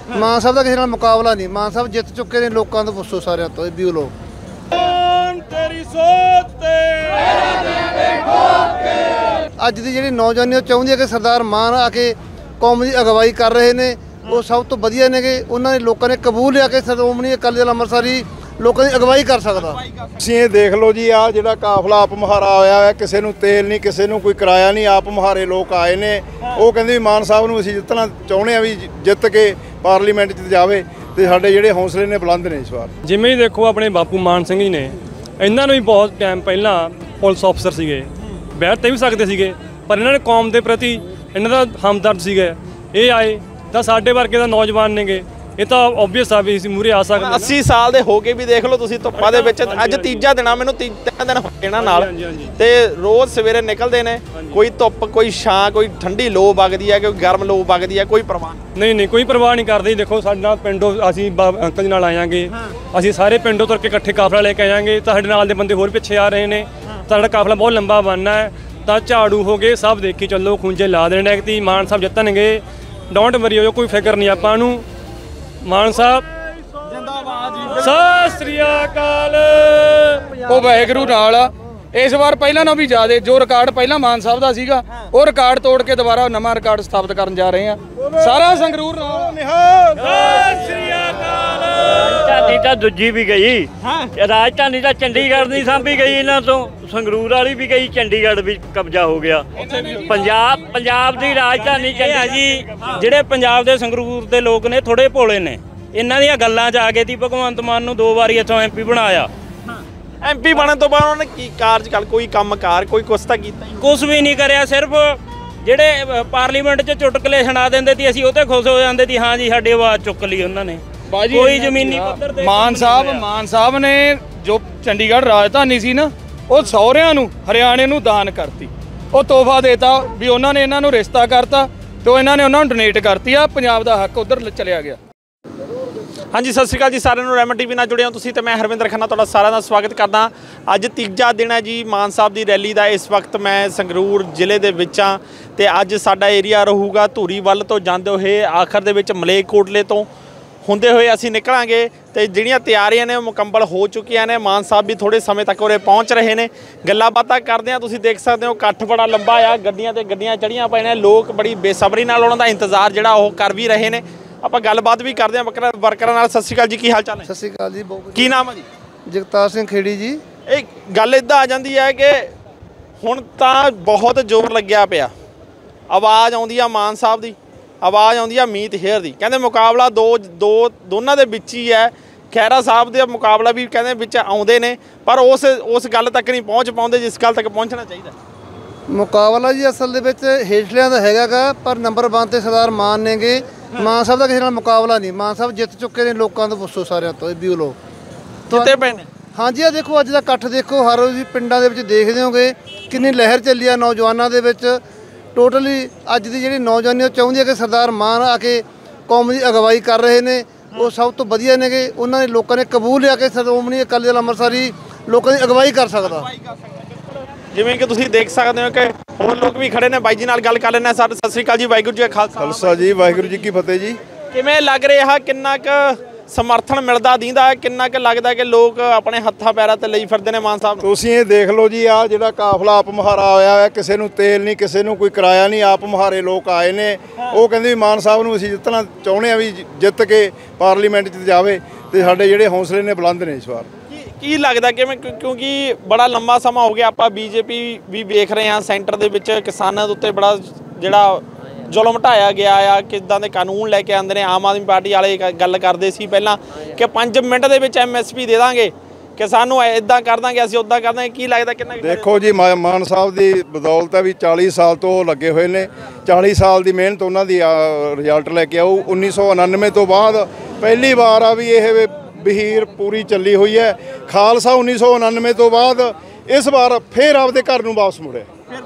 ਮਾਨ ਸਾਹਿਬ ਦਾ ਕਿਸੇ ਨਾਲ ਮੁਕਾਬਲਾ ਨਹੀਂ। ਮਾਨ ਸਾਹਿਬ ਜਿੱਤ ਚੁੱਕੇ ਨੇ, ਲੋਕਾਂ ਤੋਂ ਪੁੱਛੋ ਸਾਰਿਆਂ ਤੋਂ, ਵੀਓ ਲੋਕ। ਤੇਰੀ ਸੋਚ ਤੇ ਅੱਜ ਦੀ ਜਿਹੜੀ ਨੌਜਵਾਨੀ ਉਹ ਚਾਹੁੰਦੀ ਹੈ ਕਿ ਸਰਦਾਰ ਮਾਨ ਆ ਕੇ ਕੌਮ ਦੀ ਅਗਵਾਈ ਕਰ ਰਹੇ ਨੇ, ਉਹ ਸਭ ਤੋਂ ਵਧੀਆ ਨੇਗੇ। ਉਹਨਾਂ ਨੇ ਲੋਕਾਂ ਨੇ ਕਬੂਲ ਲਿਆ ਕਿ ਸ਼੍ਰੋਮਣੀ ਅਕਾਲੀ ਦਲ ਅੰਮ੍ਰਿਤਸਰੀ ਲੋਕਾਂ ਦੀ ਅਗਵਾਈ ਕਰ ਸਕਦਾ। ਤੁਸੀਂ ਇਹ ਦੇਖ ਲਓ ਜੀ, ਆ ਜਿਹੜਾ ਕਾਫਲਾ ਆਪ ਮੁਹਾਰਾ ਹੋਇਆ ਹੈ, ਕਿਸੇ ਨੂੰ ਤੇਲ ਨਹੀਂ, ਕਿਸੇ ਨੂੰ ਕੋਈ ਕਿਰਾਇਆ ਨਹੀਂ, ਆਪ ਮੁਹਾਰੇ ਲੋਕ ਆਏ ਨੇ। ਉਹ ਕਹਿੰਦੇ ਵੀ ਮਾਨ ਸਾਹਿਬ ਨੂੰ ਅਸੀਂ ਜਿੱਤਣਾ ਚਾਹੁੰਦੇ ਆ, ਵੀ ਜਿੱਤ ਕੇ ਪਾਰਲੀਮੈਂਟ 'ਚ ਜਾਵੇ, ਤੇ ਸਾਡੇ ਜਿਹੜੇ ਹੌਸਲੇ ਨੇ ਬੁਲੰਦ ਨੇ ਇਸ ਵਾਰ। ਜਿਵੇਂ ਹੀ ਦੇਖੋ ਆਪਣੇ ਬਾਪੂ ਮਾਨ ਸਿੰਘ ਜੀ ਨੇ, ਇਹਨਾਂ ਨੂੰ ਵੀ ਬਹੁਤ ਟਾਈਮ ਪਹਿਲਾਂ ਪੁਲਿਸ ਅਫਸਰ ਸੀਗੇ, ਬੈਠ ਤੇ ਵੀ ਸਕਦੇ ਸੀਗੇ, ਪਰ ਇਹਨਾਂ ਨੇ ਕੌਮ ਦੇ ਪ੍ਰਤੀ ਇਹਨਾਂ ਦਾ ਹਮਦਰਦ ਸੀਗਾ। ਇਹ ਆਏ ਤਾਂ ਸਾਡੇ ਵਰਗੇ ਦਾ ਨੌਜਵਾਨ ਨੇਗੇ, ਇਹ ਤਾਂ ਓਬਵੀਅਸ ਆ ਵੀ ਅਸੀਂ ਮੂਹਰੇ ਆ ਸਕਦੇ। 80 ਸਾਲ ਦੇ ਹੋ ਕੇ ਵੀ ਦੇਖ ਲਓ ਤੁਸੀਂ ਧੁੱਪਾਂ ਦੇ ਵਿੱਚ। ਅੱਜ ਤੀਜਾ ਦਿਨ ਆ, ਮੈਨੂੰ 3 ਦਿਨ ਹੋ ਗਏ ਨਾਲ, ਤੇ ਰੋਜ਼ ਸਵੇਰੇ ਨਿਕਲਦੇ ਨੇ। ਕੋਈ ਧੁੱਪ, ਕੋਈ ਛਾਂ, ਕੋਈ ਠੰਡੀ ਲੋ ਵਗਦੀ ਹੈ, ਕੋਈ ਗਰਮ ਲੋ ਵਗਦੀ ਹੈ, ਕੋਈ ਪਰਵਾਹ ਨਹੀਂ, ਕੋਈ ਪਰਵਾਹ ਨਹੀਂ ਕਰਦੇ। ਦੇਖੋ ਸਾਡੇ ਨਾਲ ਪਿੰਡੋਂ ਅਸੀਂ ਅੰਕਲ ਜੀ ਨਾਲ ਆਵਾਂਗੇ, ਅਸੀਂ ਸਾਰੇ ਪਿੰਡੋਂ ਤੁਰ ਕੇ ਇਕੱਠੇ ਕਾਫਲਾ ਲੈ ਕੇ ਆਵਾਂਗੇ। ਤੁਹਾਡੇ ਨਾਲ ਦੇ ਬੰਦੇ ਹੋਰ ਪਿੱਛੇ ਆ ਰਹੇ ਨੇ, ਤੁਹਾਡਾ ਕਾਫਲਾ ਬਹੁਤ ਲੰਬਾ ਬਣਨਾ ਹੈ। ਤਾਂ ਝਾੜੂ ਹੋ ਗਏ, ਸਭ ਦੇਖੀ ਚੱਲੋ, ਖੁੰਝੇ ਲਾ ਦੇਣੇ ਕਿ ਮਾਨ ਸਾਹਿਬ ਜਿੱਤਣਗੇ। ਡੋਂਟ ਵਰੀ ਹੋ, ਕੋਈ ਫਿਕਰ ਨਹੀਂ ਆਪਾਂ ਨੂੰ। ਮਾਨ ਸਾਹਿਬ ਜਿੰਦਾਬਾਦ, ਸਤਿ ਸ੍ਰੀ ਅਕਾਲ। ਉਹ ਵਾਹਿਗੁਰੂ ਨਾਲ ਆ ਇਸ ਵਾਰ ਪਹਿਲਾਂ ਨਾਲੋਂ ਵੀ ਜ਼ਿਆਦਾ। ਜੋ ਰਿਕਾਰਡ ਪਹਿਲਾਂ ਮਾਨ ਸਾਹਿਬ ਦਾ ਸੀਗਾ, ਉਹ ਰਿਕਾਰਡ ਤੋੜ ਕੇ ਦੁਬਾਰਾ ਨਵਾਂ ਰਿਕਾਰਡ ਸਥਾਪਿਤ ਕਰਨ ਜਾ ਰਹੇ ਆ। ਸਾਰਾ ਸੰਗਰੂਰ ਨਾਲ। ਸਤਿ ਸ੍ਰੀ ਅਕਾਲ। ਰਾਜਧਾਨੀ ਤਾਂ ਦੂਜੀ ਵੀ ਗਈ, ਰਾਜਧਾਨੀ ਤਾਂ ਚੰਡੀਗੜ੍ਹ ਦੀ ਸਾਂਭੀ ਗਈ ਇਹਨਾਂ ਤੋਂ, ਸੰਗਰੂਰ ਵਾਲੀ ਵੀ ਗਈ, ਚੰਡੀਗੜ੍ਹ ਵੀ ਕਬਜ਼ਾ ਹੋ ਗਿਆ। ਪੰਜਾਬ ਦੀ ਰਾਜਧਾਨੀ ਜੀ। ਜਿਹੜੇ ਪੰਜਾਬ ਦੇ ਸੰਗਰੂਰ ਦੇ ਲੋਕ ਨੇ ਥੋੜੇ ਭੋਲੇ ਨੇ, ਇਹਨਾਂ ਦੀਆਂ ਗੱਲਾਂ 'ਚ ਆ ਗਏ ਸੀ। ਭਗਵੰਤ ਮਾਨ ਨੂੰ 2 ਵਾਰੀ ਇੱਥੋਂ MP ਬਣਾਇਆ। MP ਬਣਨ ਤੋਂ ਬਾਅਦ ਉਹਨਾਂ ਨੇ ਕੀ ਕਾਰਜਕਾਲ, ਕੋਈ ਕੰਮਕਾਰ, ਕੋਈ ਕੁਛ ਤਾਂ ਕੀਤਾ? ਕੁਛ ਵੀ ਨਹੀਂ ਕਰਿਆ। ਸਿਰਫ ਜਿਹੜੇ ਪਾਰਲੀਮੈਂਟ 'ਚ ਚੁਟਕਲੇ ਸੁਣਾ ਦਿੰਦੇ ਸੀ, ਅਸੀਂ ਉਹ 'ਤੇ ਖੁਸ਼ ਹੋ ਜਾਂਦੇ ਸੀ। ਹਾਂ ਜੀ, ਸਾਡੀ ਆਵਾਜ਼ ਚੁੱਕ ਲਈ ਉਹਨਾਂ ਨੇ। ਕੋਈ ਜ਼ਮੀਨੀ ਪੱਧਰ ਤੇ ਮਾਨ ਸਾਹਿਬ ਨੇ ਜੋ ਚੰਡੀਗੜ੍ਹ ਰਾਜਧਾਨੀ ਸੀ ਨਾ, ਉਹ ਸਹੁਰਿਆਂ ਨੂੰ, ਹਰਿਆਣੇ ਨੂੰ ਦਾਨ ਕਰਤੀ। ਉਹ ਤੋਹਫਾ ਦੇਤਾ ਵੀ ਉਹਨਾਂ ਨੇ ਇਹਨਾਂ ਨੂੰ ਰਿਸ਼ਤਾ ਕਰਤਾ, ਤੇ ਇਹਨਾਂ ਨੇ ਉਹਨਾਂ ਨੂੰ ਡੋਨੇਟ ਕਰਤੀ ਆ। ਪੰਜਾਬ ਦਾ ਹੱਕ ਉਧਰ ਚਲਿਆ ਗਿਆ। ਹਾਂਜੀ, ਸਤਿ ਸ਼੍ਰੀ ਅਕਾਲ ਜੀ ਸਾਰਿਆਂ ਨੂੰ। ਰੈਮਨ ਟੀਵੀ ਨਾਲ ਜੁੜੇ ਹੋ ਤੁਸੀਂ, ਤੇ ਮੈਂ ਹਰਵਿੰਦਰ ਖੰਨਾ ਤੁਹਾਡਾ ਸਾਰਿਆਂ ਦਾ ਸਵਾਗਤ ਕਰਦਾ। ਅੱਜ ਤੀਜਾ ਦਿਨ ਹੈ ਜੀ ਮਾਨ ਸਾਹਿਬ ਦੀ ਰੈਲੀ ਦਾ। ਇਸ ਵਕਤ ਮੈਂ ਸੰਗਰੂਰ ਜ਼ਿਲ੍ਹੇ ਦੇ ਵਿੱਚ ਹਾਂ, ਤੇ ਅੱਜ ਸਾਡਾ ਏਰੀਆ ਰਹੂਗਾ ਧੂਰੀ ਵੱਲ ਤੋਂ ਜਾਂਦੇ ਹੋਏ, ਆਖਰ ਦੇ ਵਿੱਚ ਮਲੇਰਕੋਟਲੇ ਤੋਂ ਹੁੰਦੇ ਹੋਏ ਅਸੀਂ ਨਿਕਲਾਂਗੇ। ਤੇ ਜਿਹੜੀਆਂ ਤਿਆਰੀਆਂ ਨੇ ਉਹ ਮੁਕੰਮਲ ਹੋ ਚੁੱਕੀਆਂ ਨੇ। ਮਾਨ ਸਾਹਿਬ ਵੀ ਥੋੜੇ ਸਮੇਂ ਤੱਕ ਉਰੇ ਪਹੁੰਚ ਰਹੇ ਨੇ। ਗੱਲਾਂ ਬਾਤਾਂ ਕਰਦੇ ਆ। ਤੁਸੀਂ ਦੇਖ ਸਕਦੇ ਹੋ ਇਕੱਠ ਬੜਾ ਲੰਬਾ ਆ, ਗੱਡੀਆਂ ਤੇ ਗੱਡੀਆਂ ਚੜ੍ਹੀਆਂ ਪਈਆਂ ਨੇ। ਲੋਕ ਬੜੀ ਬੇਸਬਰੀ ਨਾਲ ਉਹਨਾਂ ਦਾ ਇੰਤਜ਼ਾਰ ਜਿਹੜਾ ਉਹ ਕਰ ਵੀ ਰਹੇ ਨੇ। ਆਪਾਂ ਗੱਲਬਾਤ ਵੀ ਕਰਦੇ ਹਾਂ ਵਰਕਰਾਂ ਨਾਲ। ਸਤਿ ਸ਼੍ਰੀ ਅਕਾਲ ਜੀ, ਕੀ ਹਾਲ ਚਾਲ ਹੈ? ਸਤਿ ਸ਼੍ਰੀ ਅਕਾਲ ਜੀ, ਬਹੁਤ ਕੀ ਨਾਮ ਹੈ ਜੀ? ਜਗਤਾਰ ਸਿੰਘ ਖੇੜੀ ਜੀ। ਇਹ ਗੱਲ ਇੱਦਾਂ ਆ ਜਾਂਦੀ ਹੈ ਕਿ ਹੁਣ ਤਾਂ ਬਹੁਤ ਜ਼ੋਰ ਲੱਗਿਆ ਪਿਆ, ਆਵਾਜ਼ ਆਉਂਦੀ ਆ ਮਾਨ ਸਾਹਿਬ ਦੀ, ਆਵਾਜ਼ ਆਉਂਦੀ ਆ ਮੀਤ ਹੇਅਰ ਦੀ। ਕਹਿੰਦੇ ਮੁਕਾਬਲਾ ਦੋਨਾਂ ਦੇ ਵਿੱਚ ਹੀ ਹੈ। ਖਹਿਰਾ ਸਾਹਿਬ ਦਾ ਮੁਕਾਬਲਾ ਵੀ ਕਹਿੰਦੇ ਵਿੱਚ ਆਉਂਦੇ ਨੇ, ਪਰ ਉਸ ਗੱਲ ਤੱਕ ਨਹੀਂ ਪਹੁੰਚ ਪਾਉਂਦੇ ਜਿਸ ਗੱਲ ਤੱਕ ਪਹੁੰਚਣਾ ਚਾਹੀਦਾ। ਮੁਕਾਬਲਾ ਜੀ ਅਸਲ ਦੇ ਵਿੱਚ ਹੇਠਲਿਆਂ ਦਾ ਹੈਗਾ ਗਾ, ਪਰ ਨੰਬਰ 1 ਤੇ ਸਰਦਾਰ ਮਾਨ ਨੇਗੇ। ਮਾਨ ਸਾਹਿਬ ਦਾ ਕਿਸੇ ਨਾਲ ਮੁਕਾਬਲਾ ਨਹੀਂ। ਮਾਨ ਸਾਹਿਬ ਜਿੱਤ ਚੁੱਕੇ ਨੇ, ਲੋਕਾਂ ਤੋਂ ਪੁੱਛੋ ਸਾਰਿਆਂ ਤੋਂ, ਵੀਓ ਲੋਕ। ਜਿੱਤੇ ਪਏ ਨੇ। ਹਾਂਜੀ, ਆ ਦੇਖੋ ਅੱਜ ਦਾ ਇਕੱਠ ਦੇਖੋ, ਹਰ ਰੋਜ਼ ਪਿੰਡਾਂ ਦੇ ਵਿੱਚ ਦੇਖਦੇ ਹੋਗੇ ਕਿੰਨੀ ਲਹਿਰ ਚੱਲੀ ਆ ਨੌਜਵਾਨਾਂ ਦੇ ਵਿੱਚ। ਟੋਟਲੀ ਅੱਜ ਦੀ ਜਿਹੜੀ ਨੌਜਵਾਨੀ ਉਹ ਚਾਹੁੰਦੀ ਹੈ ਕਿ ਸਰਦਾਰ ਮਾਨ ਆ ਕੇ ਕੌਮ ਦੀ ਅਗਵਾਈ ਕਰ ਰਹੇ ਨੇ, ਉਹ ਸਭ ਤੋਂ ਵਧੀਆ ਨੇਗੇ। ਉਹਨਾਂ ਨੇ ਲੋਕਾਂ ਨੇ ਕਬੂਲ ਲਿਆ ਕਿ ਸ਼੍ਰੋਮਣੀ ਅਕਾਲੀ ਦਲ ਅੰਮ੍ਰਿਤਸਰੀ ਲੋਕਾਂ ਦੀ ਅਗਵਾਈ ਕਰ ਸਕਦਾ। ਜਿਵੇਂ ਕਿ ਤੁਸੀਂ ਦੇਖ ਸਕਦੇ ਹੋ ਕਿ ਹੋਰ ਲੋਕ ਵੀ ਖੜੇ ਨੇ। ਬਾਈ ਜੀ ਨਾਲ ਗੱਲ ਕਰ ਲੈਣਾ। ਸਤਿ ਸ਼੍ਰੀ ਅਕਾਲ ਜੀ, ਵਾਹਿਗੁਰੂ ਜੀ ਕਾ ਖਾਲਸਾ ਜੀ, ਵਾਹਿਗੁਰੂ ਜੀ ਕੀ ਫਤਿਹ ਜੀ। ਕਿਵੇਂ ਲੱਗ ਰਿਹਾ, ਕਿੰਨਾ ਕੁ ਸਮਰਥਨ ਮਿਲਦਾ ਦੀਂਦਾ, ਕਿੰਨਾ ਕੁ ਲੱਗਦਾ ਕਿ ਲੋਕ ਆਪਣੇ ਹੱਥਾਂ ਪੈਰਾਂ ਤੇ ਲਈ ਫਿਰਦੇ ਨੇ ਮਾਨ ਸਾਹਿਬ? ਤੁਸੀਂ ਇਹ ਦੇਖ ਲਓ ਜੀ, ਆ ਜਿਹੜਾ ਕਾਫਲਾ ਆਪ ਮੁਹਾਰਾ ਹੋਇਆ ਹੈ, ਕਿਸੇ ਨੂੰ ਤੇਲ ਨਹੀਂ, ਕਿਸੇ ਨੂੰ ਕੋਈ ਕਿਰਾਇਆ ਨਹੀਂ, ਆਪ ਮੁਹਾਰੇ ਲੋਕ ਆਏ ਨੇ। ਉਹ ਕਹਿੰਦੇ ਵੀ ਮਾਨ ਸਾਹਿਬ ਨੂੰ ਅਸੀਂ ਜਿੱਤਣਾ ਚਾਹੁੰਦੇ ਆ, ਵੀ ਜਿੱਤ ਕੇ ਪਾਰਲੀਮੈਂਟ 'ਚ ਜਾਵੇ, ਤੇ ਸਾਡੇ ਜਿਹੜੇ ਹੌਸਲੇ ਨੇ ਬੁਲੰਦ ਨੇ ਇਸ ਵਾਰ। ਕੀ ਲੱਗਦਾ ਕਿਵੇਂ, ਕਿਉਂਕਿ ਬੜਾ ਲੰਮਾ ਸਮਾਂ ਹੋ ਗਿਆ ਆਪਾਂ BJP ਵੀ ਵੇਖ ਰਹੇ ਹਾਂ, ਸੈਂਟਰ ਦੇ ਵਿੱਚ ਕਿਸਾਨਾਂ ਦੇ ਉੱਤੇ ਬੜਾ ਜਿਹੜਾ ਜ਼ੁਲਮ ਢਾਇਆ ਗਿਆ ਆ, ਕਿੱਦਾਂ ਦੇ ਕਾਨੂੰਨ ਲੈ ਕੇ ਆਉਂਦੇ ਨੇ। ਆਮ ਆਦਮੀ ਪਾਰਟੀ ਵਾਲੇ ਗੱਲ ਕਰਦੇ ਸੀ ਪਹਿਲਾਂ ਕਿ 5 ਮਿੰਟ ਦੇ ਵਿੱਚ MSP ਦੇ ਦਾਂਗੇ, ਕਿ ਸਾਨੂੰ ਇੱਦਾਂ ਕਰ ਦਾਂਗੇ, ਅਸੀਂ ਉੱਦਾਂ ਕਰ ਦਾਂਗੇ। ਕੀ ਲੱਗਦਾ ਕਿੰਨਾ? ਦੇਖੋ ਜੀ, ਮਾਨ ਸਾਹਿਬ ਦੀ ਬਦੌਲਤ ਹੈ ਵੀ 40 ਸਾਲ ਤੋਂ ਲੱਗੇ ਹੋਏ ਨੇ। 40 ਸਾਲ ਦੀ ਮਿਹਨਤ ਉਹਨਾਂ ਦੀ ਰਿਜ਼ਲਟ ਲੈ ਕੇ ਆਊ। 1999 ਤੋਂ ਬਾਅਦ ਪਹਿਲੀ ਵਾਰ ਆ ਵੀ ਇਹ ਬਹੀਰ ਪੂਰੀ ਚੱਲੀ ਹੋਈ ਹੈ। ਖਾਲਸਾ 1999 ਤੋਂ ਬਾਅਦ ਇਸ ਵਾਰ ਫੇਰ ਆਪਦੇ ਘਰ ਨੂੰ ਵਾਪਸ ਮੁੜਿਆ।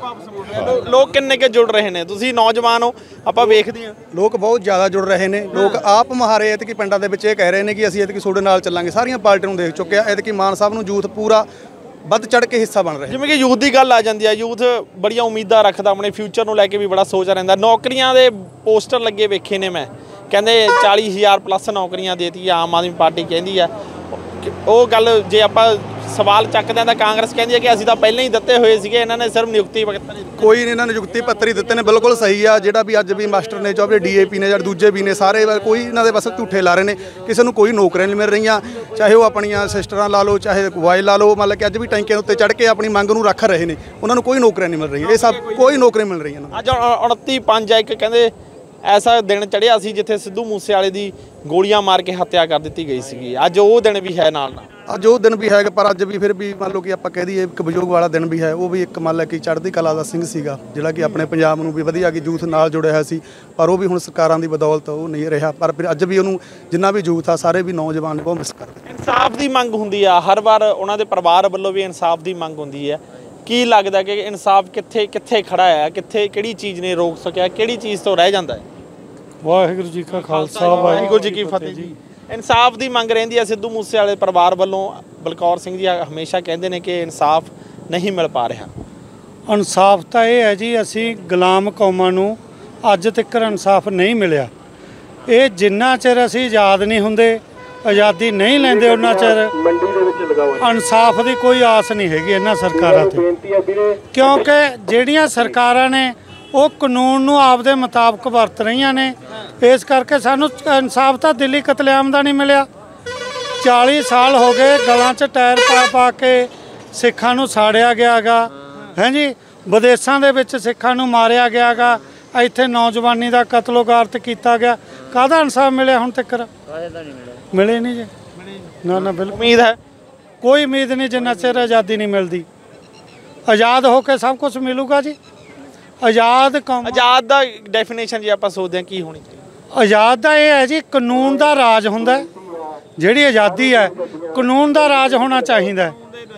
ਲੋਕ ਕਿੰਨੇ ਕੇ ਜੁੜ ਰਹੇ ਨੇ? ਤੁਸੀਂ ਨੌਜਵਾਨ ਹੋ, ਆਪਾਂ ਵੇਖਦੇ ਹਾਂ ਲੋਕ ਬਹੁਤ ਜ਼ਿਆਦਾ ਜੁੜ ਰਹੇ ਨੇ। ਲੋਕ ਆਪ ਮੁਹਾਰੇ ਐਤਕੀ ਪਿੰਡਾਂ ਦੇ ਵਿੱਚ ਇਹ ਕਹਿ ਰਹੇ ਨੇ ਕਿ ਅਸੀਂ ਐਤਕੀ ਤੁਹਾਡੇ ਨਾਲ ਚੱਲਾਂਗੇ। ਸਾਰੀਆਂ ਪਾਰਟੀਆਂ ਨੂੰ ਦੇਖ ਚੁੱਕੇ ਆ, ਐਤਕੀ ਮਾਨ ਸਾਹਿਬ ਨੂੰ ਯੂਥ ਪੂਰਾ ਵੱਧ ਚੜ ਕੇ ਹਿੱਸਾ ਬਣ ਰਿਹਾ। ਜਿਵੇਂ ਕਿ ਯੂਥ ਦੀ ਗੱਲ ਆ ਜਾਂਦੀ ਆ, ਯੂਥ ਬੜੀਆਂ ਉਮੀਦਾਂ ਰੱਖਦਾ, ਆਪਣੇ ਫਿਊਚਰ ਨੂੰ ਲੈ ਕੇ ਵੀ ਬੜਾ ਸੋਚਦਾ ਰਹਿੰਦਾ। ਨੌਕਰੀਆਂ ਦੇ ਪੋਸਟਰ ਲੱਗੇ ਵੇਖੇ ਨੇ ਮੈਂ ਕਹਿੰਦੇ 40,000 ਪਲੱਸ ਨੌਕਰੀਆਂ ਦੇਤੀ ਆਮ ਆਦਮੀ ਪਾਰਟੀ ਕਹਿੰਦੀ ਆ। ਉਹ ਗੱਲ ਜੇ ਆਪਾਂ ਸਵਾਲ ਚੱਕਦੇ ਹਾਂ ਤਾਂ ਕਾਂਗਰਸ ਕਹਿੰਦੀ ਹੈ ਕਿ ਅਸੀਂ ਤਾਂ ਪਹਿਲਾਂ ਹੀ ਦਿੱਤੇ ਹੋਏ ਸੀਗੇ, ਇਹਨਾਂ ਨੇ ਸਿਰਫ ਨਿਯੁਕਤੀ ਪੱਤਰ ਕੋਈ ਨਹੀਂ, ਇਹਨਾਂ ਨੇ ਨਿਯੁਕਤੀ ਪੱਤਰ ਹੀ ਦਿੱਤੇ ਨੇ। ਬਿਲਕੁਲ ਸਹੀ ਆ। ਜਿਹੜਾ ਵੀ ਅੱਜ ਵੀ ਮਾਸਟਰ ਨੇ, ਚਾਹੇ DAP ਨੇ ਜਾਂ ਦੂਜੇ ਵੀ ਨੇ, ਸਾਰੇ ਕੋਈ ਇਹਨਾਂ ਦੇ ਬਸ ਝੂਠੇ ਲਾ ਰਹੇ ਨੇ। ਕਿਸੇ ਨੂੰ ਕੋਈ ਨੌਕਰੀਆਂ ਨਹੀਂ ਮਿਲ ਰਹੀਆਂ, ਚਾਹੇ ਉਹ ਆਪਣੀਆਂ ਸਿਸਟਰਾਂ ਲਾ ਲਓ, ਚਾਹੇ ਵਾਈ ਲਾ ਲਓ। ਮਤਲਬ ਕਿ ਅੱਜ ਵੀ ਟੈਂਕੀਆਂ ਉੱਤੇ ਚੜ੍ਹ ਕੇ ਆਪਣੀ ਮੰਗ ਨੂੰ ਰੱਖ ਰਹੇ ਨੇ, ਉਹਨਾਂ ਨੂੰ ਕੋਈ ਨੌਕਰੀਆਂ ਨਹੀਂ ਮਿਲ ਰਹੀਆਂ। ਇਹ ਸਭ ਕੋਈ ਨੌਕਰੀ ਮਿਲ ਰਹੀਆਂ ਨੇ। ਅੱਜ 29/5 ਇੱਕ ਕਹਿੰਦੇ ਐਸਾ ਦਿਨ ਚੜ੍ਹਿਆ ਸੀ ਜਿੱਥੇ ਸਿੱਧੂ ਮੂਸੇਵਾਲੇ ਦੀ ਗੋਲੀਆਂ ਮਾਰ ਕੇ ਹੱਤਿਆ ਕਰ ਦਿੱਤੀ ਗਈ ਸੀਗੀ। ਅੱਜ ਉਹ ਦਿਨ ਵੀ ਹੈ ਨਾਲ ਅੱਜ ਉਹ ਦਿਨ ਵੀ ਹੈਗਾ, ਪਰ ਅੱਜ ਵੀ ਫਿਰ ਵੀ ਮੰਨ ਲਓ ਕਿ ਆਪਾਂ ਕਹਿ ਦਈਏ ਇੱਕ ਵਿਯੋਗ ਵਾਲਾ ਦਿਨ ਵੀ ਹੈ। ਉਹ ਵੀ ਇੱਕ ਮੰਨ ਲਓ ਕਿ ਚੜ੍ਹਦੀ ਕਲਾ ਦਾ ਸਿੰਘ ਸੀਗਾ, ਜਿਹੜਾ ਕਿ ਆਪਣੇ ਪੰਜਾਬ ਨੂੰ ਵੀ ਵਧੀਆ ਕਿ ਯੂਥ ਨਾਲ ਜੁੜਿਆ ਹੋਇਆ ਸੀ। ਪਰ ਉਹ ਵੀ ਹੁਣ ਸਰਕਾਰਾਂ ਦੀ ਬਦੌਲਤ ਉਹ ਨਹੀਂ ਰਿਹਾ। ਪਰ ਫਿਰ ਅੱਜ ਵੀ ਉਹਨੂੰ ਜਿੰਨਾ ਵੀ ਯੂਥ ਆ, ਸਾਰੇ ਵੀ ਨੌਜਵਾਨ ਬਹੁਤ ਮਿਸ ਕਰਦੇ। ਇਨਸਾਫ ਦੀ ਮੰਗ ਹੁੰਦੀ ਆ ਹਰ ਵਾਰ, ਉਹਨਾਂ ਦੇ ਪਰਿਵਾਰ ਵੱਲੋਂ ਵੀ ਇਨਸਾਫ ਦੀ ਮੰਗ ਹੁੰਦੀ ਹੈ। ਕੀ ਲੱਗਦਾ ਕਿ ਇਨਸਾਫ ਕਿੱਥੇ ਕਿੱਥੇ ਖੜਾ ਹੈ, ਕਿੱਥੇ ਕਿਹੜੀ ਚੀਜ਼ ਨੇ ਰੋਕ ਸਕਿਆ, ਕਿਹੜੀ ਚੀਜ਼ ਤੋਂ ਰਹਿ ਜਾਂਦਾ ਹੈ? ਵਾਹਿਗੁਰੂ ਜੀ ਕਾ ਖਾਲਸਾ ਵਾਹਿਗੁਰੂ ਜੀ ਕੀ ਫਤਿਹ ਜੀ। ਇਨਸਾਫ ਦੀ ਮੰਗ ਰਹਿੰਦੀ ਹੈ ਸਿੱਧੂ ਮੂਸੇਵਾਲੇ ਪਰਿਵਾਰ ਵੱਲੋਂ। ਬਲਕੌਰ ਸਿੰਘ ਜੀ ਹਮੇਸ਼ਾ ਕਹਿੰਦੇ ਨੇ ਕਿ ਇਨਸਾਫ ਨਹੀਂ ਮਿਲ ਪਾ ਰਿਹਾ। ਇਨਸਾਫ ਤਾਂ ਇਹ ਹੈ ਜੀ, ਅਸੀਂ ਗੁਲਾਮ ਕੌਮਾਂ ਨੂੰ ਅੱਜ ਤੱਕ ਇਨਸਾਫ ਨਹੀਂ ਮਿਲਿਆ। ਇਹ ਜਿੰਨਾ ਚਿਰ ਅਸੀਂ ਆਜ਼ਾਦ ਨਹੀਂ ਹੁੰਦੇ, ਆਜ਼ਾਦੀ ਨਹੀਂ ਲੈਂਦੇ, ਉਹਨਾਂ ਚਿਰ ਇਨਸਾਫ ਦੀ ਕੋਈ ਆਸ ਨਹੀਂ ਹੈਗੀ ਇਹਨਾਂ ਸਰਕਾਰਾਂ ਤੇ। ਕਿਉਂਕਿ ਜਿਹੜੀਆਂ ਸਰਕਾਰਾਂ ਨੇ ਉਹ ਕਾਨੂੰਨ ਨੂੰ ਆਪਦੇ ਮੁਤਾਬਕ ਵਰਤ ਰਹੀਆਂ ਨੇ। ਇਸ ਕਰਕੇ ਸਾਨੂੰ ਇਨਸਾਫ ਤਾਂ ਦਿੱਲੀ ਕਤਲੇਆਮ ਦਾ ਨਹੀਂ ਮਿਲਿਆ। 40 ਸਾਲ ਹੋ ਗਏ ਗਲਾਂ 'ਚ ਟਾਇਰ ਪਾ ਕੇ ਸਿੱਖਾਂ ਨੂੰ ਸਾੜਿਆ ਗਿਆ ਗਾ, ਹੈਂ ਜੀ। ਵਿਦੇਸ਼ਾਂ ਦੇ ਵਿੱਚ ਸਿੱਖਾਂ ਨੂੰ ਮਾਰਿਆ ਗਿਆ ਗਾ, ਇੱਥੇ ਨੌਜਵਾਨੀ ਦਾ ਕਤਲੋਗਾਰਤ ਕੀਤਾ ਗਿਆ। ਕਾਹਦਾ ਇਨਸਾਫ ਮਿਲਿਆ ਹੁਣ ਤੱਕ? ਮਿਲੇ ਨਹੀਂ ਜੀ, ਨਾ ਨਾ ਬਿਲਕੁਲ। ਉਮੀਦ ਹੈ? ਕੋਈ ਉਮੀਦ ਨਹੀਂ ਜਿੰਨਾ ਚਿਰ ਆਜ਼ਾਦੀ ਨਹੀਂ ਮਿਲਦੀ। ਆਜ਼ਾਦ ਹੋ ਕੇ ਸਭ ਕੁਝ ਮਿਲੂਗਾ ਜੀ। ਆਜ਼ਾਦ ਦਾ ਡੈਫੀਨੇਸ਼ਨ ਜੇ ਆਪਾਂ ਸੋਚਦੇ ਹਾਂ ਕੀ ਹੋਣੀ ਚਾਹੀਦੀ? ਆਜ਼ਾਦ ਦਾ ਇਹ ਹੈ ਜੀ, ਕਾਨੂੰਨ ਦਾ ਰਾਜ ਹੁੰਦਾ। ਜਿਹੜੀ ਆਜ਼ਾਦੀ ਹੈ, ਕਾਨੂੰਨ ਦਾ ਰਾਜ ਹੋਣਾ ਚਾਹੀਦਾ।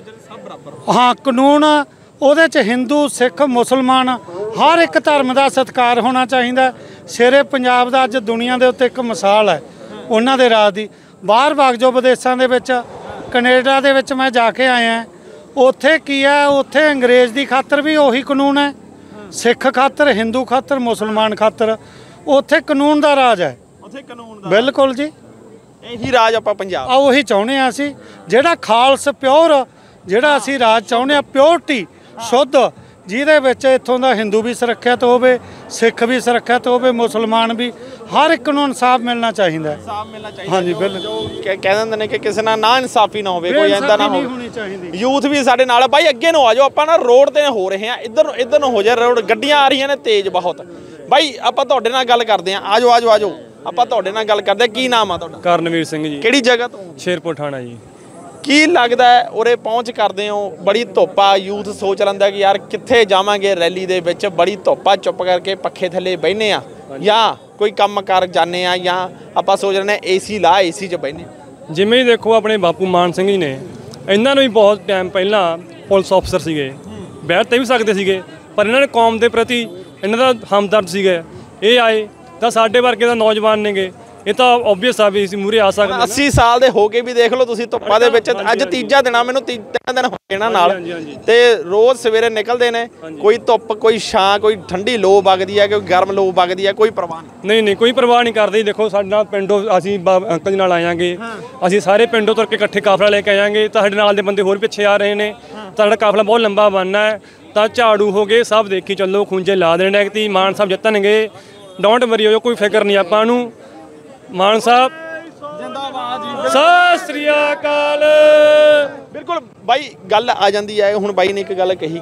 ਹਾਂ, ਕਾਨੂੰਨ ਉਹਦੇ 'ਚ ਹਿੰਦੂ, ਸਿੱਖ, ਮੁਸਲਮਾਨ ਹਰ ਇੱਕ ਧਰਮ ਦਾ ਸਤਿਕਾਰ ਹੋਣਾ ਚਾਹੀਦਾ। ਸ਼ੇਰੇ ਪੰਜਾਬ ਦਾ ਅੱਜ ਦੁਨੀਆ ਦੇ ਉੱਤੇ ਇੱਕ ਮਿਸਾਲ ਹੈ ਉਹਨਾਂ ਦੇ ਰਾਜ ਦੀ। ਬਾਹਰ ਭਾਗ ਜੋ ਵਿਦੇਸ਼ਾਂ ਦੇ ਵਿੱਚ, ਕੈਨੇਡਾ ਦੇ ਵਿੱਚ ਮੈਂ ਜਾ ਕੇ ਆਇਆ, ਉੱਥੇ ਕੀ ਹੈ, ਉੱਥੇ ਅੰਗਰੇਜ਼ ਦੀ ਖਾਤਰ ਵੀ ਉਹੀ ਕਾਨੂੰਨ ਹੈ, ਸਿੱਖ ਖਾਤਰ, ਹਿੰਦੂ ਖਾਤਰ, ਮੁਸਲਮਾਨ ਖਾਤਰ। ਉੱਥੇ ਕਾਨੂੰਨ ਦਾ ਰਾਜ ਹੈ। ਉੱਥੇ ਕਾਨੂੰਨ ਦਾ ਬਿਲਕੁਲ ਜੀ। ਇਹੀ ਰਾਜ ਆਪਾਂ ਪੰਜਾਬ ਉਹੀ ਚਾਹੁੰਦੇ ਹਾਂ ਅਸੀਂ, ਜਿਹੜਾ ਖਾਲਸ ਪਿਓਰ, ਜਿਹੜਾ ਅਸੀਂ ਰਾਜ ਚਾਹੁੰਦੇ ਹਾਂ, ਪਿਓਰਟੀ, ਸ਼ੁੱਧ, ਜਿਹਦੇ ਵਿੱਚ ਇੱਥੋਂ ਦਾ ਹਿੰਦੂ ਵੀ ਸੁਰੱਖਿਅਤ ਹੋਵੇ, ਸਿੱਖ ਵੀ ਸੁਰੱਖਿਅਤ ਹੋਵੇ, ਮੁਸਲਮਾਨ ਵੀ। ਹਰ ਇੱਕ ਨੂੰ ਇਨਸਾਫ ਮਿਲਣਾ ਚਾਹੀਦਾ। ਇਨਸਾਫ ਮਿਲਣਾ ਚਾਹੀਦਾ। ਹਾਂਜੀ ਬਿਲਕੁਲ। ਕਹਿ ਦਿੰਦੇ ਨੇ ਕਿ ਕਿਸੇ ਨਾਲ ਨਾ ਇਨਸਾਫੀ ਨਾ ਹੋਵੇ, ਕੋਈ ਐਂਦਾ ਨਾ ਹੋਣੀ ਚਾਹੀਦੀ। ਯੂਥ ਵੀ ਸਾਡੇ ਨਾਲ। ਬਾਈ ਅੱਗੇ ਨੂੰ ਆ ਜਾਓ, ਆਪਾਂ ਨਾ ਰੋਡ ਤੇ ਹੋ ਰਹੇ ਹਾਂ। ਇੱਧਰ ਨੂੰ ਹੋ ਜਾ, ਰੋਡ ਗੱਡੀਆਂ ਆ ਰਹੀਆਂ ਨੇ ਤੇਜ਼ ਬਹੁਤ। ਬਾਈ ਆਪਾਂ ਤੁਹਾਡੇ ਨਾਲ ਗੱਲ ਕਰਦੇ ਹਾਂ। ਆਜੋ ਆਜੋ ਆਜੋ, ਆਪਾਂ ਤੁਹਾਡੇ ਨਾਲ ਗੱਲ ਕਰਦੇ ਹਾਂ। ਕੀ ਨਾਮ ਆ ਤੁਹਾਡਾ? ਕਰਨਵੀਰ ਸਿੰਘ ਜੀ। ਕਿਹੜੀ ਜਗ੍ਹਾ ਤੋਂ? ਸ਼ੇਰਪੁਰ ਥਾਣਾ ਜੀ। ਕੀ ਲੱਗਦਾ ਹੈ ਉਰੇ ਪਹੁੰਚ ਕਰਦੇ ਹੋ? ਬੜੀ ਧੁੱਪ ਆ, ਯੂਥ ਸੋਚ ਲੈਂਦਾ ਕਿ ਯਾਰ ਕਿੱਥੇ ਜਾਵਾਂਗੇ ਰੈਲੀ ਦੇ ਵਿੱਚ, ਬੜੀ ਧੁੱਪ ਆ, ਚੁੱਪ ਕਰਕੇ ਪੱਖੇ ਥੱਲੇ ਬਹਿਨੇ ਆ, ਜਾਂ ਕੋਈ ਕੰਮ ਕਰ ਜਾਂਦੇ ਆ, ਜਾਂ ਆਪਾਂ ਸੋਚ ਰਹੇ AC ਲਾ, AC 'ਚ ਬਹਿਨੇ। ਜਿਵੇਂ ਹੀ ਦੇਖੋ ਆਪਣੇ ਬਾਪੂ ਮਾਨ ਸਿੰਘ ਜੀ ਨੇ, ਇਹਨਾਂ ਨੂੰ ਵੀ ਬਹੁਤ ਟਾਈਮ ਪਹਿਲਾਂ ਪੁਲਿਸ ਅਫਸਰ ਸੀਗੇ, ਬੈਠ ਤੇ ਵੀ ਸਕਦੇ ਸੀਗੇ, ਪਰ ਇਹਨਾਂ ਨੇ ਕੌਮ ਦੇ ਪ੍ਰਤੀ ਇਹਨਾਂ ਦਾ ਹਮਦਰਦ ਸੀਗੇ। ਇਹ ਆਏ ਤਾਂ ਸਾਡੇ ਵਰਗੇ ਦਾ ਨੌਜਵਾਨ ਨੇਗੇ, ਇਹ ਤਾਂ ਓਬਵੀਅਸ ਆ ਵੀ ਅਸੀਂ ਮੂਹਰੇ ਆ ਸਕਦੇ। 80 ਸਾਲ ਦੇ ਹੋ ਕੇ ਵੀ ਦੇਖ ਲਓ ਤੁਸੀਂ ਧੁੱਪਾਂ ਦੇ ਵਿੱਚ। ਅੱਜ ਤੀਜਾ ਦਿਨ ਆ, ਮੈਨੂੰ 3 ਦਿਨ ਹੋ ਗਏ ਇਹਨਾਂ ਨਾਲ, ਤੇ ਰੋਜ਼ ਸਵੇਰੇ ਨਿਕਲਦੇ ਨੇ। ਕੋਈ ਧੁੱਪ, ਕੋਈ ਛਾਂ, ਕੋਈ ਠੰਡੀ ਲੋ ਵਗਦੀ ਹੈ, ਕੋਈ ਗਰਮ ਲੋ ਵਗਦੀ ਹੈ, ਕੋਈ ਪਰਵਾਹ ਨਹੀਂ। ਨਹੀਂ ਕੋਈ ਪਰਵਾਹ ਨਹੀਂ ਕਰਦੇ। ਦੇਖੋ ਸਾਡੇ ਨਾਲ ਪਿੰਡੋਂ ਅਸੀਂ ਅੰਕਲ ਜੀ ਨਾਲ ਆਵਾਂਗੇ, ਅਸੀਂ ਸਾਰੇ ਪਿੰਡੋਂ ਤੁਰ ਕੇ ਇਕੱਠੇ ਕਾਫਲਾ ਲੈ ਕੇ ਆਵਾਂਗੇ। ਤੁਹਾਡੇ ਨਾਲ ਦੇ ਬੰਦੇ ਹੋਰ ਪਿੱਛੇ ਆ ਰਹੇ ਨੇ, ਤੁਹਾਡਾ ਕਾਫਲਾ ਬਹੁਤ ਲੰਬਾ ਬਣਨਾ ਹੈ। ਤਾਂ ਝਾੜੂ ਹੋ ਗਏ, ਸਭ ਦੇਖੀ ਚੱਲੋ, ਖੁੰਝੇ ਲਾ ਦੇਣੇ ਕਿ ਮਾਨ ਸਾਹਿਬ ਜਿੱਤਣਗੇ। ਡੋਂਟ ਵਰੀ ਹੋ, ਕੋਈ ਫਿਕਰ ਨਹੀਂ ਆਪਾਂ ਨੂੰ। ਮਾਨ ਸਾਹਿਬ ਜਿੰਦਾਬਾਦ, ਸਤਿ ਸ੍ਰੀ ਅਕਾਲ। ਬਿਲਕੁਲ ਬਾਈ, ਗੱਲ ਆ ਜਾਂਦੀ ਹੈ ਹੁਣ। ਬਾਈ ਨੇ ਇੱਕ ਗੱਲ ਕਹੀ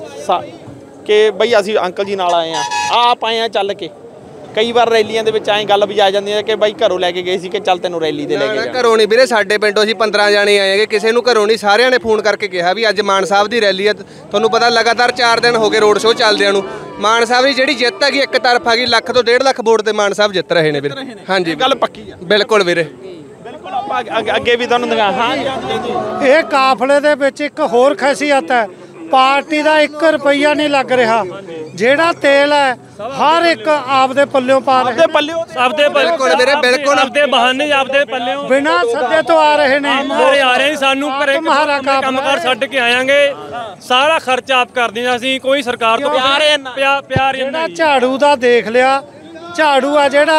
ਕਿ ਬਈ ਅਸੀਂ ਅੰਕਲ ਜੀ ਨਾਲ ਆਏ ਆ, ਆਪ ਆਏ ਆ ਚੱਲ ਕੇ। ਕਈ ਵਾਰ ਰੈਲੀਆਂ ਦੇ ਵਿੱਚ ਐਂ ਗੱਲ ਵੀ ਆ ਜਾਂਦੀ ਹੈ ਕਿ ਬਾਈ ਘਰੋਂ ਲੈ ਕੇ ਗਏ ਸੀ ਕਿ ਚੱਲ ਤੈਨੂੰ ਰੈਲੀ ਤੇ ਲੈ ਕੇ ਜਾਣਾ। ਘਰੋਂ ਨਹੀਂ ਵੀਰੇ, ਸਾਡੇ ਪਿੰਡੋਂ ਅਸੀਂ 15 ਜਾਣੇ ਆਏ ਹੈਗੇ, ਕਿਸੇ ਨੂੰ ਘਰੋਂ ਨਹੀਂ। ਸਾਰਿਆਂ ਨੇ ਫੋਨ ਕਰਕੇ ਕਿਹਾ ਵੀ ਅੱਜ ਮਾਨ ਸਾਹਿਬ ਦੀ ਰੈਲੀ ਹੈ। ਤੁਹਾਨੂੰ ਪਤਾ ਲਗਾਤਾਰ 4 ਦਿਨ ਹੋ ਗਏ ਰੋਡ ਸ਼ੋਅ ਚੱਲਦਿਆਂ ਨੂੰ। ਮਾਨ ਸਾਹਿਬ ਦੀ ਜਿਹੜੀ ਜਿੱਤ ਹੈਗੀ ਇੱਕ ਤਰਫ ਹੈਗੀ, 1 ਤੋਂ 1.5 ਲੱਖ ਵੋਟ ਤੇ ਮਾਨ ਸਾਹਿਬ ਜਿੱਤ ਰਹੇ ਨੇ ਵੀਰੇ। ਹਾਂਜੀ ਗੱਲ ਪੱਕੀ ਆ। ਬਿਲਕੁਲ ਵੀਰੇ, ਬਿਲਕੁਲ। ਆਪਾਂ ਅੱਗੇ ਵੀ ਤੁਹਾਨੂੰ ਦਿਖਾ। ਹਾਂ, ਇਹ ਕਾਫਲੇ ਦੇ ਵਿੱਚ ਇੱਕ ਹੋਰ ਖਾਸੀਅਤ ਹੈ, ਪਾਰਟੀ ਦਾ 1 ਰੁਪਈਆ ਨਹੀਂ ਲੱਗ ਰਿਹਾ। ਜਿਹੜਾ ਤੇਲ ਹੈ ਹਰ ਇੱਕ ਆਪਦੇ ਪੱਲਿਓਂ ਪਾ ਰਹੇ, ਆਪਦੇ ਬਿਲਕੁਲ ਵੀਰੇ, ਬਿਲਕੁਲ। ਆਪਦੇ ਬਹਾਨੇ, ਆਪਦੇ ਪੱਲਿਓਂ, ਬਿਨਾਂ ਸੱਦੇ ਤੋਂ ਆ ਰਹੇ ਨੇ। ਆ ਰਹੇ ਸਾਨੂੰ ਘਰੇ ਕੰਮਕਾਰ ਛੱਡ ਕੇ ਆਵਾਂਗੇ, ਸਾਰਾ ਖਰਚਾ ਆਪ ਕਰਦੇ ਹਾਂ ਅਸੀਂ। ਕੋਈ ਸਰਕਾਰ ਤੋਂ ਪਿਆਰ ਜਿਹੜਾ ਝਾੜੂ ਦਾ ਦੇਖ ਲਿਆ, ਝਾੜੂ ਆ ਜਿਹੜਾ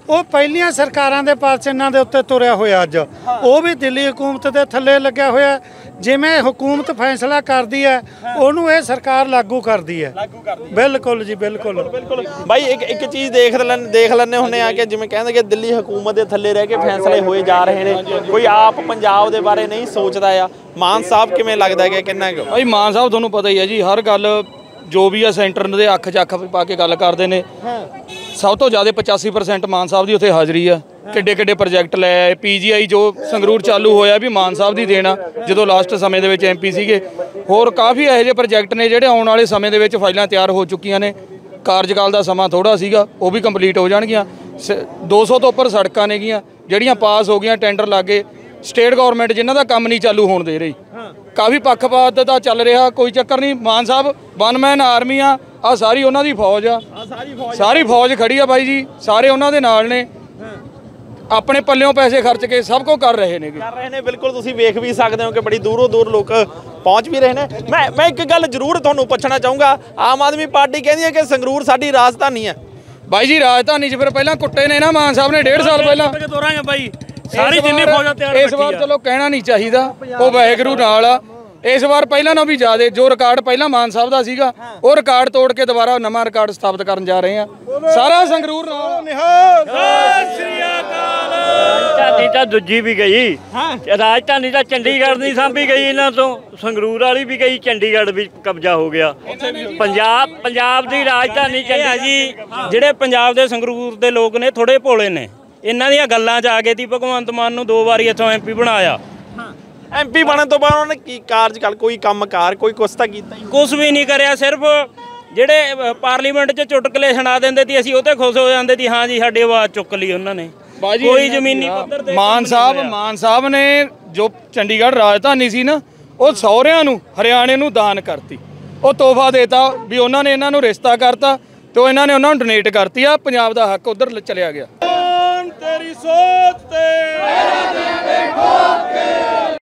ਉਹ ਪਹਿਲੀਆਂ ਸਰਕਾਰਾਂ ਦੇ ਪਾਸ ਇਹਨਾਂ ਦੇ ਉੱਤੇ ਤੁਰਿਆ ਹੋਇਆ ਅੱਜ ਉਹ ਵੀ ਦਿੱਲੀ ਹਕੂਮਤ ਦੇ ਥੱਲੇ ਲੱਗਿਆ ਹੋਇਆ। ਜਿਵੇਂ ਹਕੂਮਤ ਫੈਸਲਾ ਕਰਦੀ ਹੈ ਉਹਨੂੰ ਇਹ ਸਰਕਾਰ ਲਾਗੂ ਕਰਦੀ ਹੈ। ਬਿਲਕੁਲ ਜੀ ਬਿਲਕੁਲ ਬਾਈ ਇੱਕ ਚੀਜ਼ ਦੇਖ ਲੈਂਦੇ ਹੁੰਦੇ ਆ ਕਿ ਜਿਵੇਂ ਕਹਿੰਦੇ ਕਿ ਦਿੱਲੀ ਹਕੂਮਤ ਦੇ ਥੱਲੇ ਰਹਿ ਕੇ ਫੈਸਲੇ ਹੋਏ ਜਾ ਰਹੇ ਨੇ, ਕੋਈ ਆਪ ਪੰਜਾਬ ਦੇ ਬਾਰੇ ਨਹੀਂ ਸੋਚਦਾ ਆ। ਮਾਨ ਸਾਹਿਬ ਕਿਵੇਂ ਲੱਗਦਾ ਕਿ ਕਿੰਨਾ ਕੁ ਭਾਈ ਮਾਨ ਸਾਹਿਬ ਤੁਹਾਨੂੰ ਪਤਾ ਹੀ ਹੈ ਜੀ, ਹਰ ਗੱਲ ਜੋ ਵੀ ਆ ਸੈਂਟਰ ਦੇ ਅੱਖ 'ਚ ਅੱਖ ਪਾ ਕੇ ਗੱਲ ਕਰਦੇ ਨੇ। ਸਭ ਤੋਂ ਜ਼ਿਆਦਾ 85% ਮਾਨ ਸਾਹਿਬ ਦੀ ਉੱਥੇ ਹਾਜ਼ਰੀ ਆ। ਕਿੱਡੇ ਪ੍ਰੋਜੈਕਟ ਲੈ ਆਏ। PGI ਜੋ ਸੰਗਰੂਰ ਚਾਲੂ ਹੋਇਆ ਵੀ ਮਾਨ ਸਾਹਿਬ ਦੀ ਦੇਣਾ, ਜਦੋਂ ਲਾਸਟ ਸਮੇਂ ਦੇ ਵਿੱਚ MP ਸੀਗੇ। ਹੋਰ ਕਾਫੀ ਇਹੋ ਜਿਹੇ ਪ੍ਰੋਜੈਕਟ ਨੇ ਜਿਹੜੇ ਆਉਣ ਵਾਲੇ ਸਮੇਂ ਦੇ ਵਿੱਚ ਫਾਈਲਾਂ ਤਿਆਰ ਹੋ ਚੁੱਕੀਆਂ ਨੇ। ਕਾਰਜਕਾਲ ਦਾ ਸਮਾਂ ਥੋੜਾ ਸੀਗਾ, ਉਹ ਵੀ ਕੰਪਲੀਟ ਹੋ ਜਾਣਗੀਆਂ। 200 ਤੋਂ ਉੱਪਰ ਸੜਕਾਂ ਨੇਗੀਆਂ ਜਿਹੜੀਆਂ ਪਾਸ ਹੋ ਗਈਆਂ, ਟੈਂਡਰ ਲੱਗੇ। ਸਟੇਟ ਗਵਰਨਮੈਂਟ ਜਿਨ੍ਹਾਂ ਦਾ ਕੰਮ ਨਹੀਂ ਚਾਲੂ ਹੋਣ ਦੇ ਰਹੀ। ਕਾਫੀ ਪੱਖਪਾਤ ਦਾ ਚੱਲ ਰਿਹਾ, ਕੋਈ ਚੱਕਰ ਨਹੀਂ। ਮਾਨ ਸਾਹਿਬ ਵਨ ਮੈਨ ਆਰਮੀ ਆ ਸਾਰੀ ਉਹਨਾਂ ਦੀ ਫੌਜ ਆ, ਸਾਰੀ ਫੌਜ ਖੜੀ ਆ ਬਾਈ ਜੀ, ਸਾਰੇ ਉਹਨਾਂ ਦੇ ਨਾਲ ਨੇ। ਆਪਣੇ ਪੱਲਿਓਂ ਪੈਸੇ ਖਰਚ ਕੇ ਸਭ ਕੁਝ ਕਰ ਰਹੇ ਨੇ। ਬਿਲਕੁਲ ਤੁਸੀਂ ਵੇਖ ਵੀ ਸਕਦੇ ਹੋ ਕਿ ਬੜੀ ਦੂਰੋਂ ਦੂਰ ਲੋਕ ਪਹੁੰਚ ਵੀ ਰਹੇ ਨੇ। ਮੈਂ ਇੱਕ ਗੱਲ ਜ਼ਰੂਰ ਤੁਹਾਨੂੰ ਪੁੱਛਣਾ ਚਾਹੂੰਗਾ, ਆਮ ਆਦਮੀ ਪਾਰਟੀ ਕਹਿੰਦੀ ਹੈ ਕਿ ਸੰਗਰੂਰ ਸਾਡੀ ਰਾਜਧਾਨੀ ਹੈ। ਬਾਈ ਜੀ ਰਾਜਧਾਨੀ 'ਚ ਫਿਰ ਪਹਿਲਾਂ ਕੁੱਟੇ ਨੇ ਨਾ ਮਾਨ ਸਾਹਿਬ ਨੇ 1.5 ਸਾਲ ਪਹਿਲਾਂ। ਸਾਰੀ ਜਿੰਨੀ ਫੌਜਾਂ ਤਿਆਰ ਇਸ ਵਾਰ ਚਲੋ ਕਹਿਣਾ ਨਹੀਂ ਚਾਹੀਦਾ, ਉਹ ਵਾਹਿਗੁਰੂ ਨਾਲ ਆ। ਇਸ ਵਾਰ ਪਹਿਲਾਂ ਨਾਲੋਂ ਵੀ ਜ਼ਿਆਦਾ ਜੋ ਰਿਕਾਰਡ ਪਹਿਲਾਂ ਮਾਨ ਸਾਹਿਬ ਦਾ ਸੀਗਾ ਉਹ ਰਿਕਾਰਡ ਤੋੜ ਕੇ ਦੁਬਾਰਾ ਨਵਾਂ ਰਿਕਾਰਡ ਸਥਾਪਿਤ ਕਰਨ ਜਾ ਰਹੇ ਆ। ਸਾਰਾ ਸੰਗਰੂਰ ਨਾਲ ਰਾਜਧਾਨੀ ਤਾਂ ਦੂਜੀ ਵੀ ਗਈ, ਰਾਜਧਾਨੀ ਤਾਂ ਚੰਡੀਗੜ੍ਹ ਦੀ ਸਾਂਭੀ ਗਈ ਇਹਨਾਂ ਤੋਂ, ਸੰਗਰੂਰ ਵਾਲੀ ਵੀ ਗਈ, ਚੰਡੀਗੜ੍ਹ ਵੀ ਕਬਜ਼ਾ ਹੋ ਗਿਆ। ਪੰਜਾਬ ਦੀ ਰਾਜਧਾਨੀ ਜੀ। ਜਿਹੜੇ ਪੰਜਾਬ ਦੇ ਸੰਗਰੂਰ ਦੇ ਲੋਕ ਨੇ ਥੋੜੇ ਭੋਲੇ ਨੇ, ਇਹਨਾਂ ਦੀਆਂ ਗੱਲਾਂ 'ਚ ਆ ਗਏ ਸੀ। ਭਗਵੰਤ ਮਾਨ ਨੂੰ 2 ਵਾਰੀ ਇੱਥੋਂ MP ਬਣਾਇਆ। MP ਬਣਨ ਤੋਂ ਬਾਅਦ ਉਹਨਾਂ ਨੇ ਕੀ ਕਾਰਜਕਾਲ, ਕੋਈ ਕੰਮਕਾਰ, ਕੋਈ ਕੁਛ ਤਾਂ ਕੀਤਾ ਹੀ? ਕੁਛ ਵੀ ਨਹੀਂ ਕਰਿਆ। ਸਿਰਫ ਜਿਹੜੇ ਪਾਰਲੀਮੈਂਟ 'ਚ ਚੁਟਕਲੇ ਸੁਣਾ ਦਿੰਦੇ ਸੀ, ਅਸੀਂ ਉਹ ਤੇ ਖੁਸ਼ ਹੋ ਜਾਂਦੇ ਸੀ। ਹਾਂ ਜੀ ਸਾਡੀ ਆਵਾਜ਼ ਚੁੱਕ ਲਈ ਉਹਨਾਂ ਨੇ। ਕੋਈ ਜ਼ਮੀਨੀ ਪੱਧਰ ਤੇ ਮਾਨ ਸਾਹਿਬ ਨੇ ਜੋ ਚੰਡੀਗੜ੍ਹ ਰਾਜਧਾਨੀ ਸੀ ਨਾ, ਉਹ ਸਹੁਰਿਆਂ ਨੂੰ, ਹਰਿਆਣੇ ਨੂੰ ਦਾਨ ਕਰਤੀ। ਉਹ ਤੋਹਫਾ ਦੇਤਾ ਵੀ ਉਹਨਾਂ ਨੇ ਇਹਨਾਂ ਨੂੰ ਰਿਸ਼ਤਾ ਕਰਤਾ ਤੇ ਇਹਨਾਂ ਨੇ ਉਹਨਾਂ ਨੂੰ ਡੋਨੇਟ ਕਰਤੀ ਆ। ਪੰਜਾਬ ਦਾ ਹੱਕ ਉਧਰ ਚਲਿਆ ਗਿਆ। ਤੇਰੀ ਸੋਚ ਤੇ